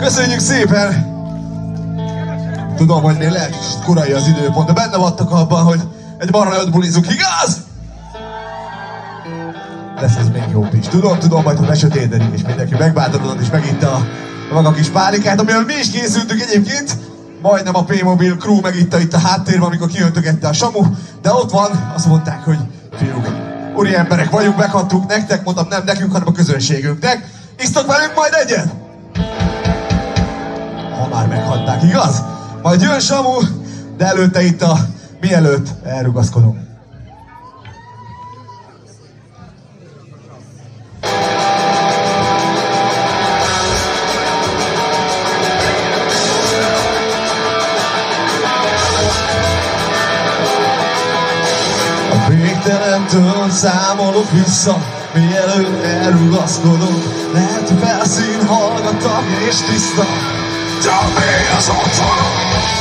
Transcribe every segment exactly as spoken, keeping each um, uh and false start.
Köszönjük szépen! Tudom, hogy még lehet korai az időpont, de benne vattak abban, hogy egy marra nagyot bulizunk, igaz? Lesz ez még jobb is. Tudom, tudom, majd hogy lesötétedik, és mindenki megbátorodott, és megitta a, a maga kis pálinkát, amivel mi is készültünk egyébként. Majdnem a P-Mobil crew megitta itt a háttérben, amikor kijöntögette a Samu, de ott van, azt mondták, hogy fiúk, úri emberek vagyunk, meghattuk nektek, mondtam nem nekünk, hanem a közönségünknek. Isztok velünk majd egyet? Ha már meghatták, igaz? Majd jön Samu, de előtte itt a mielőtt elrugaszkodunk. A végtelentől számolok vissza, mielőtt elrugaszkodok. Lehet, hogy felszín hallgattak és tiszta, csak mi az otthonom?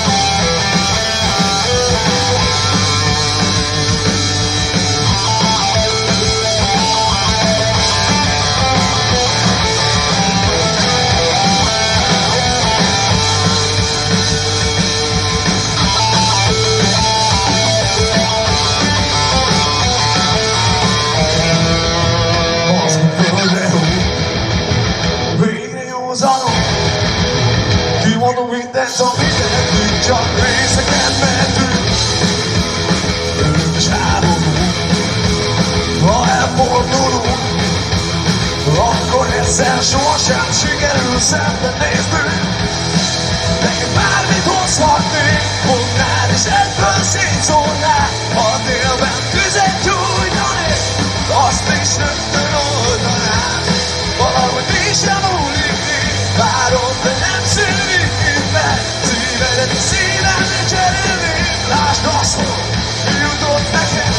Kimondom mindent, amit tehetünk, csak részeken mentünk. Örök és háború, ha elfordulunk, akkor egyszer sohasem sikerül szembenéznünk. Neked bármit hozhatnék, mondnád és egyből szétszórnád. Ha délben tüzet gyújtanék, azt is rögtön oldanád. Valahogy mi sem múlik még, várom, de nem szűnik itt meg. Szívedet a szívemre cserélnék, lásd azt, hogy mi jutott neked.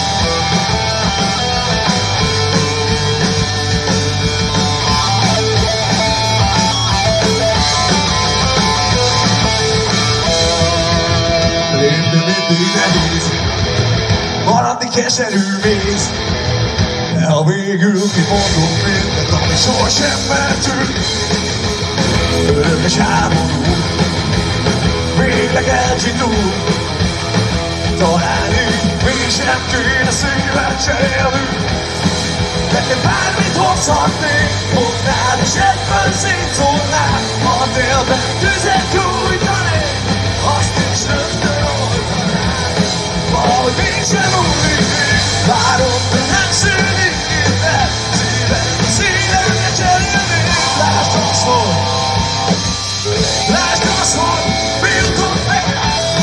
Lépni mindig nehéz, maradni keserű méz. De ha végül kimondom mindent, ami sohasem mertünk. Örök és háború, végleg elcsitul. Talán így mi sem kéne szívet cserélnünk. Neked bármit hozhatnék, mondnád és egyből szétszórnád. Ha délben tüzet gyújtanék, azt is rögtön oldanád. Valahogy mégsem múlik még, várom, de nem szűnik innen. Szíved a szívemre cserélnék, lásd azt, hogy lásd azt, hogy mi jutott neked.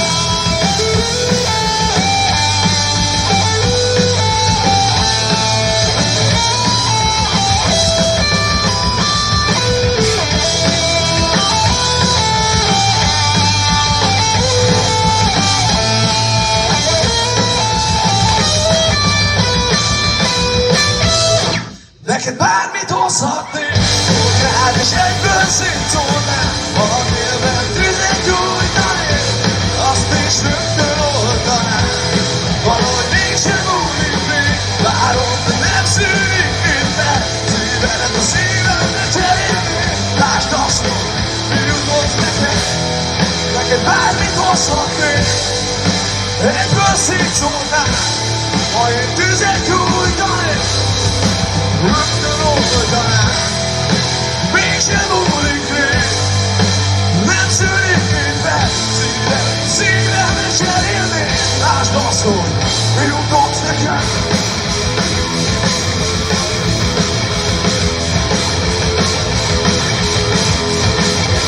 Neked bármit hozhatnék, mondnád és egyből szétszórnád. Ha délben tüzet gyújtanék, azt is rögtön oldanád. Valahogy mégsem múlik még, várom, de nem szűnik innen. Szívedet a szívemre cserélnék, lásd azt, hogy mi jutott neked. Neked bármit hozhatnék, egyből szétszórnád. Ha én tüzet gyújtanék, rögtön oldanád. Mégsem múlik még, nem szűnik minden. Szívem, szívemre cserélnék, lásd azt, hogy mi jutott nekem.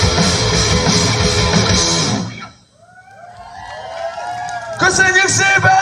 Köszönjük szépen!